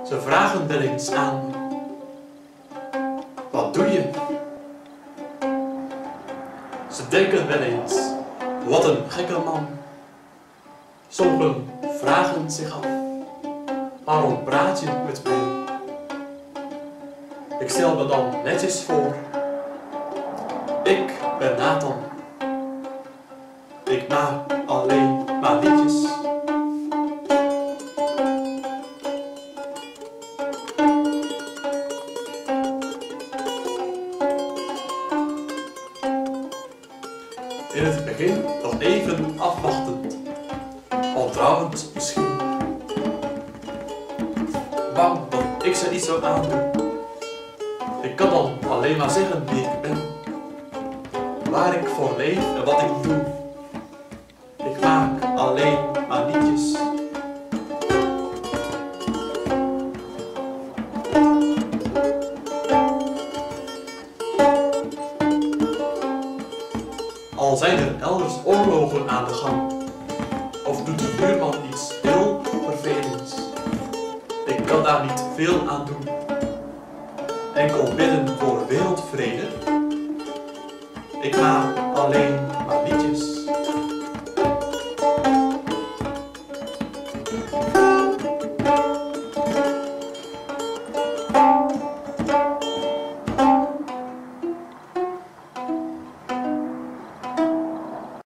Ze vragen wel eens aan me: wat doe je? Ze denken wel eens: wat een gekke man. Sommigen vragen zich af: waarom praat je met mij? Ik stel me dan netjes voor: ik ben Nathan. Ik maak alleen maar liedjes. In het begin nog even afwachtend, wantrouwend misschien. Bang dat ik ze niet zou aandoen. Ik kan dan alleen maar zeggen wie ik ben, waar ik voor leef en wat ik doe. Ik maak alleen maar liedjes. Al zijn er elders oorlogen aan de gang, of doet de buurman iets heel vervelends, ik kan daar niet veel aan doen. Enkel bidden voor wereldvrede. Ik maak alleen maar liedjes.